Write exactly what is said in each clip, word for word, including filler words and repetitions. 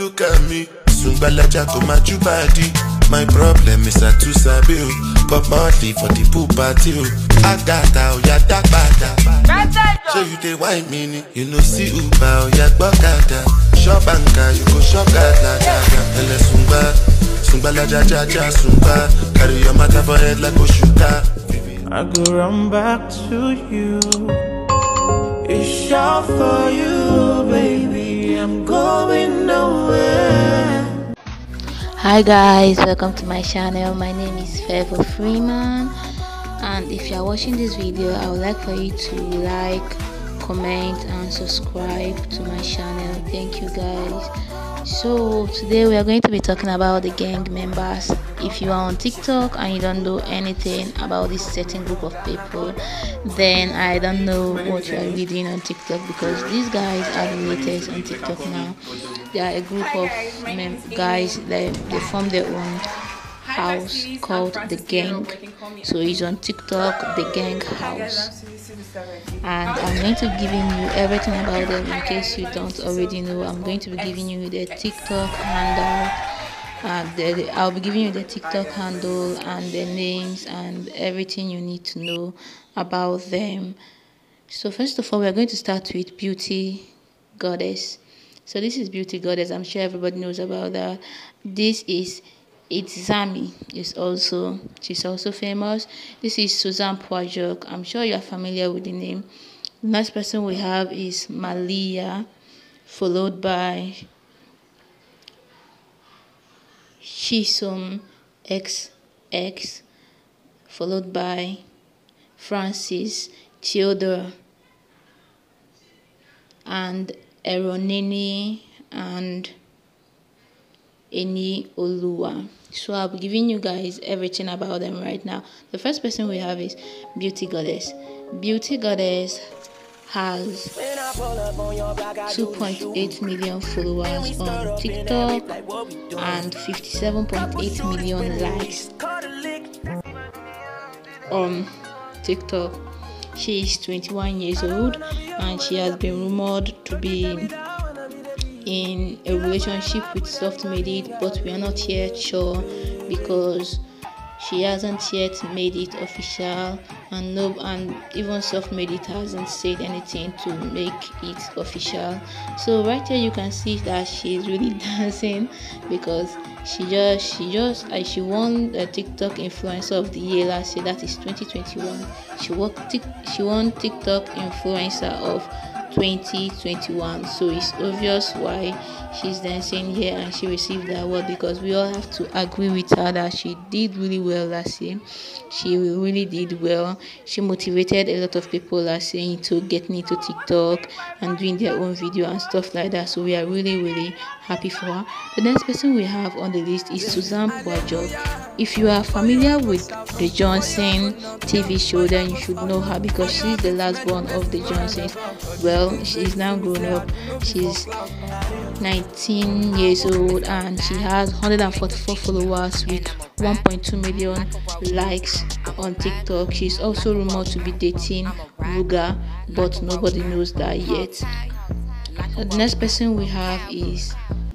look at me. Sungbalaja go my body. My problem is I too sabi o. Pop monthly for the pool party o. Agata o ya dagbada. So you dey wine me, you know see Uber o ya gbokada. Shop anka, you go shop gada gada. Ele sungba, sungbalaja ja ja sungba. Carry your matter for head like Oshuka. I go run back to you. It's all for you, baby. I'm going nowhere. Hi guys, welcome to my channel. My name is Favor Freeman, and if you are watching this video, I would like for you to like, comment and subscribe to my channel. Thank you guys. So today we are going to be talking about the gang members. If you are on TikTok and you don't know anything about this certain group of people, then I don't know what you are reading on TikTok, because these guys are the latest on TikTok now. They are a group of mem guys that they form their own house called the Gang. So it's on TikTok, the Gang House, and I'm going to be giving you everything about them. In case you don't already know, I'm going to be giving you the TikTok handle. Uh, the, the, I'll be giving you the TikTok handle and the names and everything you need to know about them. So first of all, we are going to start with Beauty Goddess. So this is Beauty Goddess. I'm sure everybody knows about that. This is Itzami. Is also she's also famous. This is Susan Poajok. I'm sure you are familiar with the name. The next person we have is Malia, followed by Shisom X X, followed by Francis Theodore and Eronini and Eni Olua. So I'll be giving you guys everything about them right now. The first person we have is Beauty Goddess. Beauty Goddess has two point eight million followers on TikTok and fifty-seven point eight million likes on TikTok. She is twenty-one years old and she has been rumored to be in a relationship with Soft Made It, but we are not yet sure because she hasn't yet made it official, and no, and even Soft Made It hasn't said anything to make it official. So right here you can see that she's really dancing, because she just she just uh, she won the TikTok Influencer of the Year last year. That is twenty twenty-one. She won she won TikTok Influencer of twenty twenty-one, so it's obvious why she's dancing here and she received the award, because we all have to agree with her that she did really well last year. She really did well. She motivated a lot of people last year into getting into TikTok and doing their own video and stuff like that, so we are really really happy for her. The next person we have on the list is Susan Poajok. If you are familiar with the Johnson T V show, then you should know her, because she's the last born of the Johnsons. Well, she's now grown up. She's nineteen years old and she has one hundred forty-four followers with one point two million likes on TikTok. She's also rumored to be dating Ruga, but nobody knows that yet. So the next person we have is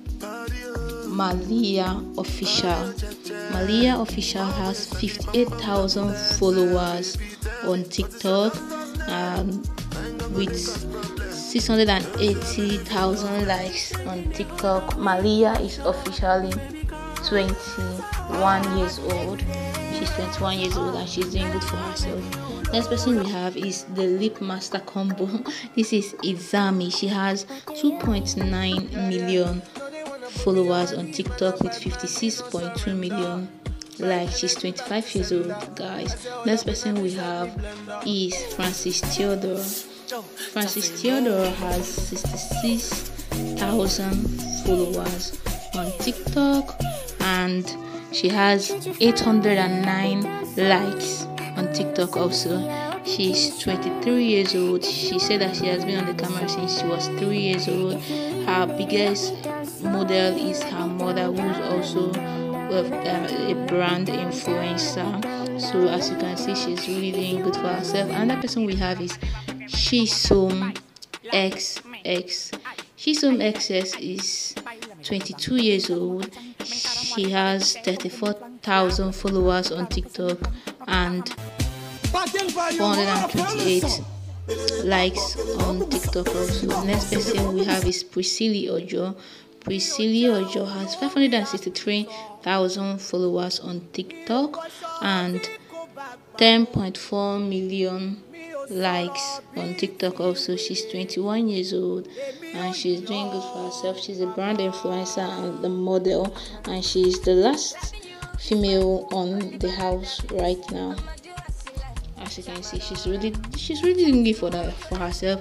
Malia Official. Malia Official has fifty-eight thousand followers on TikTok, um, with six hundred eighty thousand likes on TikTok. Malia is officially twenty-one years old. She's twenty-one years old and she's doing good for herself. Next person we have is the Lip Master Combo. This is Izami. She has two point nine million followers on TikTok with fifty-six point two million likes. She's twenty-five years old, guys. Next person we have is Francis Theodore. Francis Theodore has sixty-six thousand followers on TikTok and she has eight hundred nine likes on TikTok also. She's twenty-three years old. She said that she has been on the camera since she was three years old. Her biggest model is her mother, who's also uh, a brand influencer. So as you can see, she's really doing good for herself. Another person we have is Shisom X X. Shisom X X is twenty-two years old. She has thirty-four thousand followers on TikTok and four hundred twenty-eight likes on TikTok also. The next person we have is Priscilla Ojo. Priscilla Ojo has five hundred sixty-three thousand followers on TikTok and ten point four million likes on TikTok also. She's twenty-one years old and she's doing good for herself. She's a brand influencer and a model, and she's the last female on the house right now. As you can see, she's really she's really doing good for that for herself.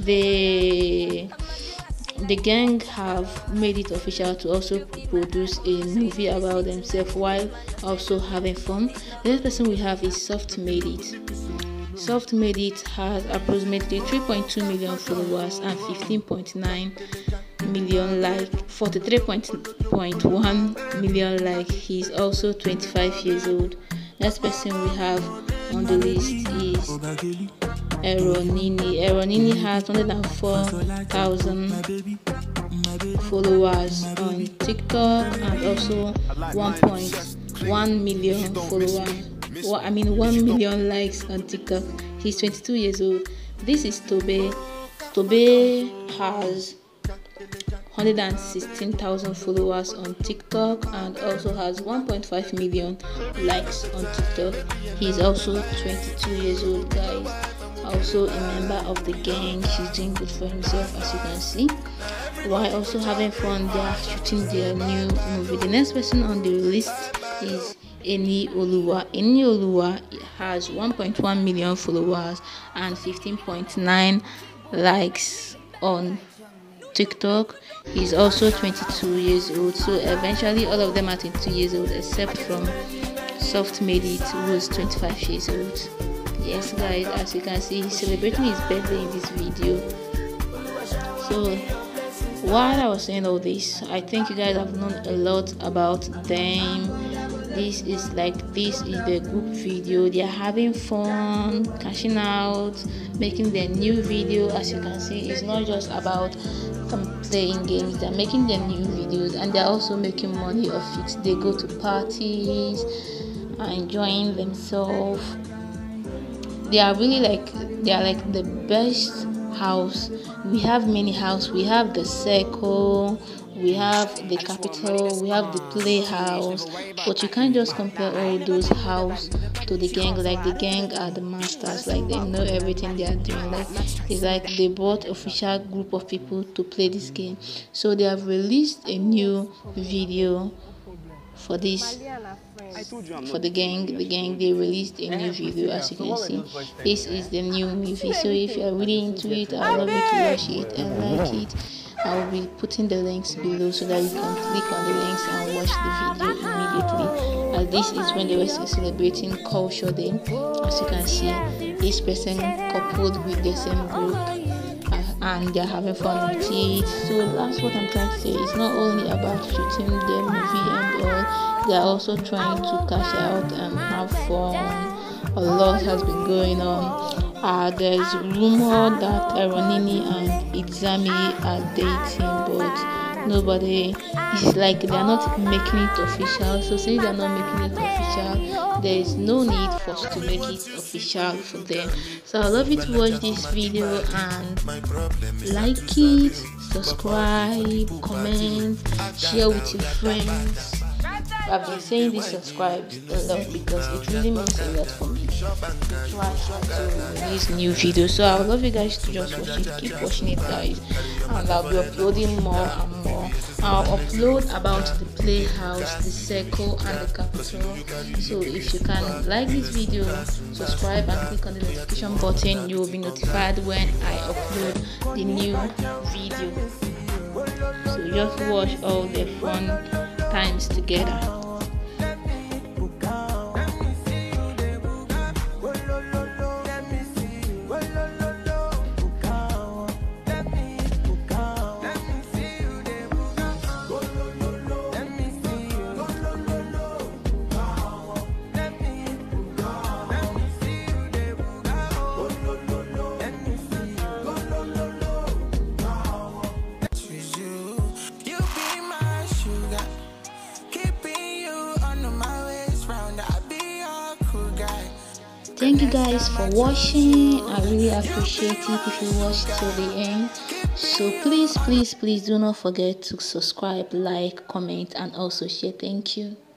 The the gang have made it official to also produce a movie about themselves while also having fun. The next person we have is Soft Made It. Soft Made It has approximately three point two million followers and fifteen point nine million like forty-three point one million like. He's also twenty-five years old. Next person we have on the list is Eronini. Eronini has one hundred four thousand followers on TikTok and also one point one million followers. Well, I mean one million likes on TikTok. He's twenty-two years old. This is Tobe. Tobe has one hundred sixteen thousand followers on TikTok and also has one point five million likes on TikTok. He's also twenty-two years old, guys. Also a member of the gang. She's doing good for himself, as you can see. While also having fun, they are shooting their new movie. The next person on the list is Eni Oluwa. Eni Oluwa has one point one million followers and fifteen point nine likes on TikTok. He's also twenty-two years old. So eventually all of them are twenty-two years old except from Soft Made It, who is twenty-five years old. Yes guys, as you can see, he's celebrating his birthday in this video. So while I was saying all this, I think you guys have known a lot about them. This is like this is the group video. They are having fun, cashing out, making their new video. As you can see, it's not just about um, playing games. They're making their new videos and they're also making money off it. They go to parties and enjoying themselves. They are really like they are like the best house. We have many house. We have the Circle, we have the Capital, we have the Playhouse, but you can't just compare all those house to the gang. Like the gang are the masters, like they know everything they are doing. Like it's like they brought official group of people to play this game. So they have released a new video for this for the gang. The gang they released a new video, as you can see. This is the new movie. So if you are really into it, I love you to watch it and like it. I will be putting the links below so that you can click on the links and watch the video immediately. As this is when they were celebrating Culture Day. As you can see, this person coupled with the same group uh, and they're having fun with it. So that's what I'm trying to say. It's not only about shooting the movie and all. They are also trying to cash out and have fun. A lot has been going on. Uh, there's rumor that Eronini and Itzami are dating, but nobody is like they're not making it official. So since they're not making it official, there is no need for us to make it official for them. So I love you to watch this video and like it, subscribe, comment, share with your friends. I've been saying this subscribe a lot because it really means a lot for me. Try to release new videos. So I would love you guys to just watch it, keep watching it guys, and I'll be uploading more and more. I'll upload about the Playhouse, the Circle and the Capital. So if you can like this video, subscribe and click on the notification button, you will be notified when I upload the new video. So just watch all the fun times together. You be my Thank you guys for watching. I really appreciate it if you watched till the end. So please, please, please do not forget to subscribe, like, comment, and also share. Thank you.